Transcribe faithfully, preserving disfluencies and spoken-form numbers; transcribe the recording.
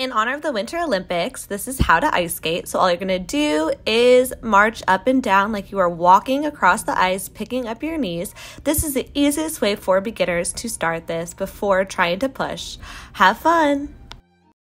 in honor of the Winter Olympics, this is how to ice skate. So all you're going to do is march up and down like you are walking across the ice, picking up your knees. This is the easiest way for beginners to start this before trying to push. Have fun!